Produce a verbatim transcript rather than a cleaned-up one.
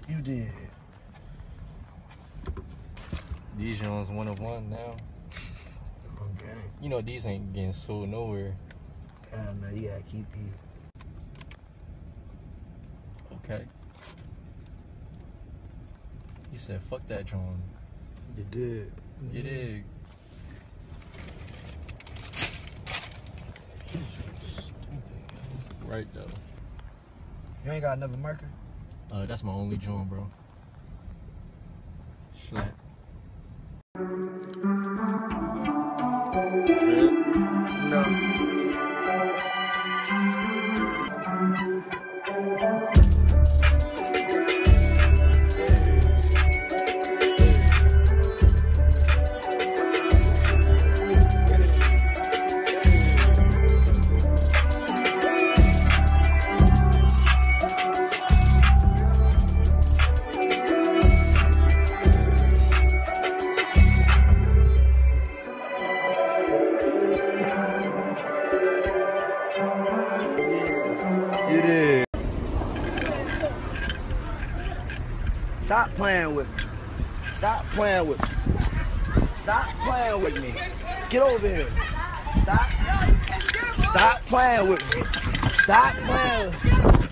You did. These Jones one of one now. Okay. You know these ain't getting sold nowhere. I know you gotta keep these. Okay. He said, fuck that drone. You did. You dig? Right though. You ain't got another marker? Uh, that's my only joint, bro. Slap. Drip. No. You did. Stop playing with me. Stop playing with me. Stop playing with me. Get over here. Stop. Stop playing with me. Stop playing with me.